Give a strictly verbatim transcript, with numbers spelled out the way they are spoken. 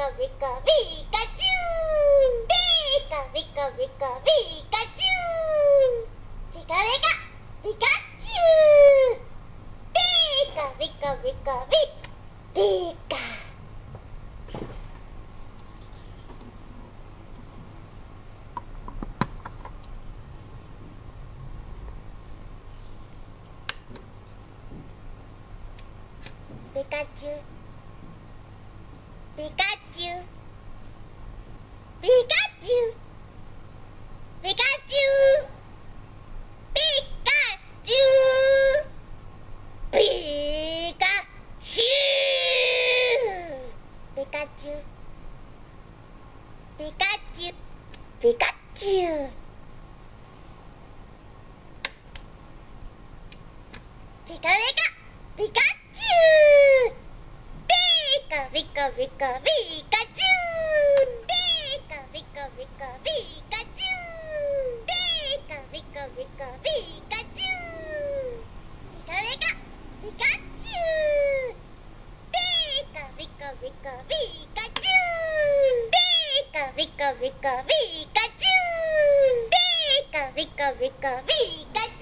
Pika Pika Pikachu! Pika Pika Pika Pikachu! Pika Pika Pikachu! Pika Pika Pika Pika! Pikachu! Pikachu! Pikachu! Pikachu! Pikachu! Pikachu! Pikachu! Pikachu! Pikachu! Pika Pika Pikachu! Pika Pika Pika Pikachu! Pika Pika Pika Pikachu! Pika Pika Pika Pikachu! Pika Pika Pikachu! Pika Pika Pika Pikachu! Pika Pika Pika Pikachu! Pika Pika Pika Pikachu!